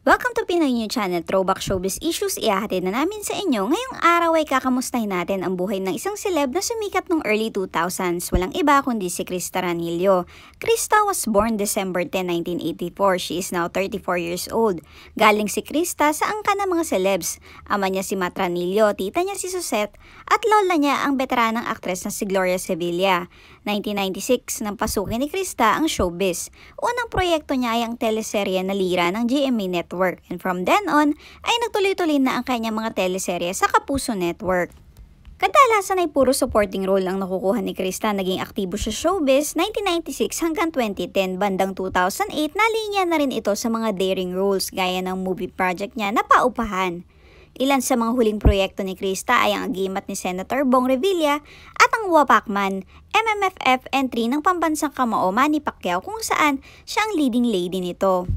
Welcome to Pinoy New Channel, Throwback Showbiz Issues. Ihahatid na namin sa inyo. Ngayong araw ay kakamustahin natin ang buhay ng isang celeb na sumikat noong early 2000s. Walang iba kundi si Krista Ranillo. Krista was born December 10, 1984. She is now 34 years old. Galing si Krista sa angka ng mga celebs. Ama niya si Matt Ranillo, tita niya si Suzette, at lola niya ang veteranang aktres na si Gloria Sevilla. 1996 nang pasukin ni Krista ang showbiz. Unang proyekto niya ay ang teleserye na Lira ng GMA Network, and from then on ay nagtuloy-tuloy na ang kanyang mga teleserye sa Kapuso Network. Kadalasan ay puro supporting role ang nakukuha ni Krista. Naging aktibo sa showbiz 1996 hanggang 2010. Bandang 2008 nalinya na rin ito sa mga daring roles gaya ng movie project niya na Paupahan. Ilan sa mga huling proyekto ni Krista ay ang agimat ni Senator Bong Revilla at ang Wapakman, MMFF entry ng pambansang kamao Manny Pacquiao kung saan siya ang leading lady nito.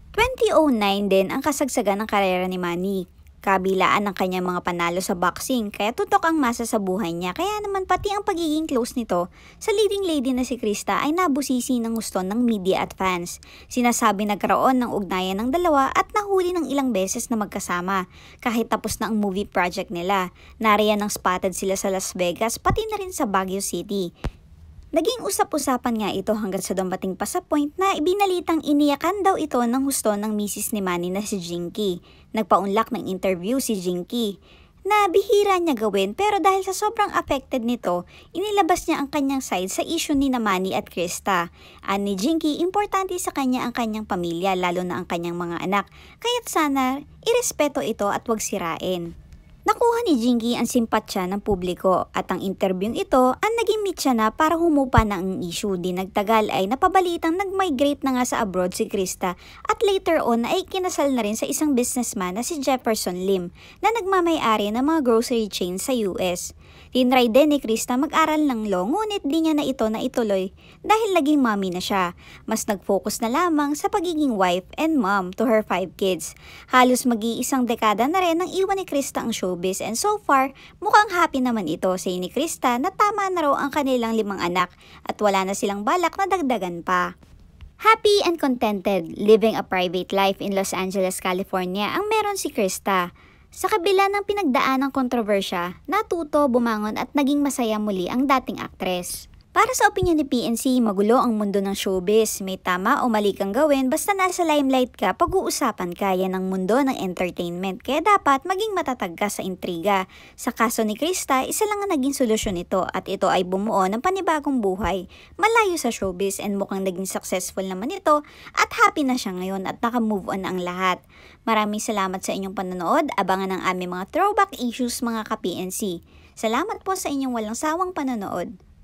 2009 din ang kasagsagan ng karera ni Manny. Kabilaan ng kanyang mga panalo sa boxing, kaya tutok ang masa sa buhay niya. Kaya naman pati ang pagiging close nito sa leading lady na si Krista ay nabusisi ng gusto ng media at fans. Sinasabi nagkaroon ng ugnayan ng dalawa at nahuli ng ilang beses na magkasama. Kahit tapos na ang movie project nila, nariyan ng spotted sila sa Las Vegas pati na rin sa Baguio City. Naging usap-usapan nga ito hanggang sa dumating pa sa point na ibinalitang iniyakan daw ito ng husto ng misis ni Manny na si Jinky. Nagpaunlak ng interview si Jinky na bihira niya gawin, pero dahil sa sobrang affected nito, inilabas niya ang kanyang side sa issue ni Manny at Krista. Ni Jinky, importante sa kanya ang kanyang pamilya, lalo na ang kanyang mga anak, kaya't sana irespeto ito at huwag sirain. Nakuha ni Jinky ang simpatsya ng publiko at ang interviewing ito ang naging mitya na para humupa na ang issue. Di nagtagal ay napabalitang nag-migrate na nga sa abroad si Krista at later on ay kinasal na rin sa isang businessman na si Jefferson Lim na nagmamay-ari ng mga grocery chain sa US. Tinry din ni Krista mag-aral ng law, ngunit di niya na ito naituloy dahil naging mommy na siya. Mas nag-focus na lamang sa pagiging wife and mom to her 5 kids. Halos mag-iisang dekada na rin nang iwan ni Krista ang showbiz, and so far, mukhang happy naman ito sa ni Krista na tama na raw ang kanilang 5 anak at wala na silang balak na dagdagan pa. Happy and contented, living a private life in Los Angeles, California ang meron si Krista. Sa kabila ng pinagdaan ng kontrobersya, natuto, bumangon at naging masaya muli ang dating aktres. Para sa opinyon ni PNC, magulo ang mundo ng showbiz. May tama o mali kang gawin, basta nasa limelight ka, pag-uusapan ka. Yan ang mundo ng entertainment, kaya dapat maging matatag ka sa intriga. Sa kaso ni Krista, isa lang ang naging solusyon nito at ito ay bumuo ng panibagong buhay. Malayo sa showbiz, and mukhang naging successful naman ito at happy na siya ngayon at naka-move on ang lahat. Maraming salamat sa inyong panonood. Abangan ang aming mga throwback issues mga ka-PNC. Salamat po sa inyong walang sawang panonood.